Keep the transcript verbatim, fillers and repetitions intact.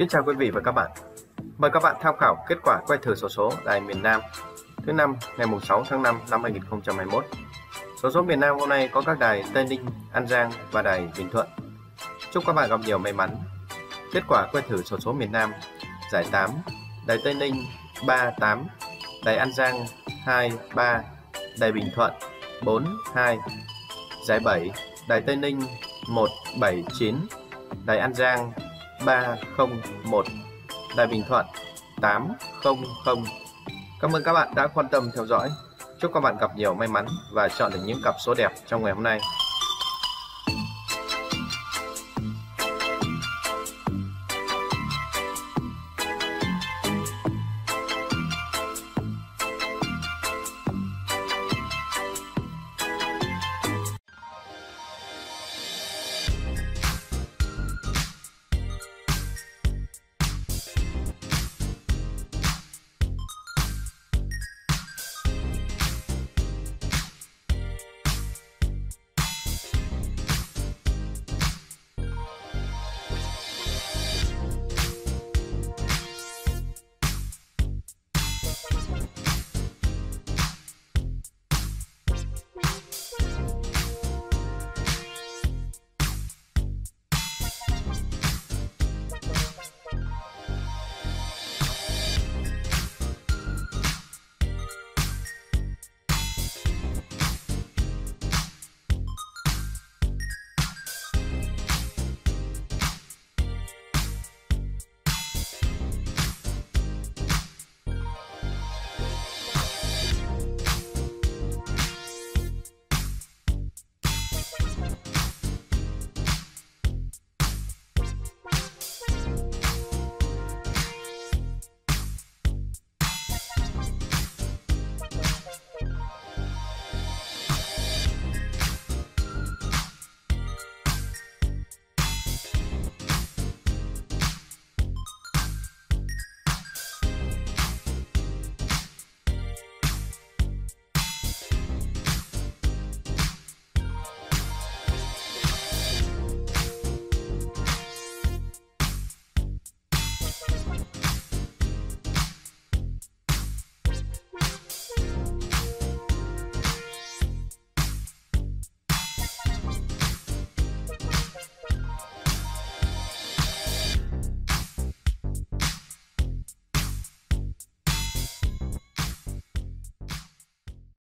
Kính chào quý vị và các bạn. Mời các bạn tham khảo kết quả quay thử xổ số đài miền Nam thứ năm ngày sáu tháng năm năm hai nghìn không trăm hai mươi mốt. Xổ số miền Nam hôm nay có các đài Tây Ninh, An Giang và đài Bình Thuận. Chúc các bạn gặp nhiều may mắn. Kết quả quay thử xổ số miền Nam: giải tám, đài Tây Ninh ba tám, đài An Giang hai ba, đài Bình Thuận bốn hai. Giải bảy, đài Tây Ninh một bảy chín, đài An Giang ba không một, đài Bình Thuận tám không không. Cảm ơn các bạn đã quan tâm theo dõi. Chúc các bạn gặp nhiều may mắn và chọn được những cặp số đẹp trong ngày hôm nay.